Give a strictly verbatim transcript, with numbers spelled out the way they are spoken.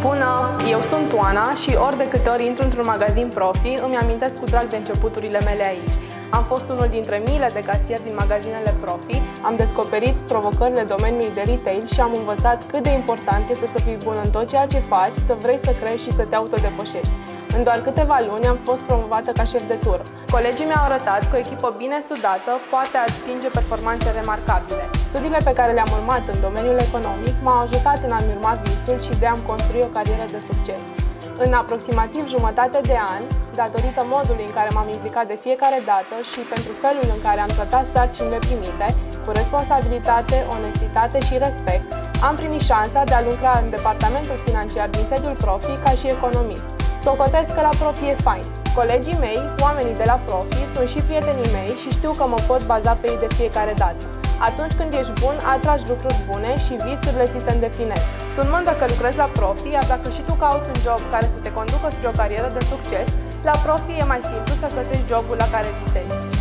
Bună! Eu sunt Oana și ori de câte ori intru într-un magazin Profi, îmi amintesc cu drag de începuturile mele aici. Am fost unul dintre miile de casieri din magazinele Profi, am descoperit provocările domeniului de retail și am învățat cât de important este să fii bun în tot ceea ce faci, să vrei să crești și să te autodepășești. În doar câteva luni am fost promovată ca șef de tură. Colegii mi-au arătat că o echipă bine sudată poate atinge performanțe remarcabile. Studiile pe care le-am urmat în domeniul economic m-au ajutat în a-mi urma visul și de a-mi construi o carieră de succes. În aproximativ jumătate de ani, datorită modului în care m-am implicat de fiecare dată și pentru felul în care am tratat sarcinile primite, cu responsabilitate, onestitate și respect, am primit șansa de a lucra în departamentul financiar din sediul Profi ca și economist. Socotesc că la Profi e fain. Colegii mei, oamenii de la Profi, sunt și prietenii mei și știu că mă pot baza pe ei de fiecare dată. Atunci când ești bun, atragi lucruri bune și visurile ți se îndeplinesc. Sunt mândră că lucrez la Profi, iar dacă și tu cauți un job care să te conducă spre o carieră de succes, la Profi e mai simplu să găsești jobul la care visezi.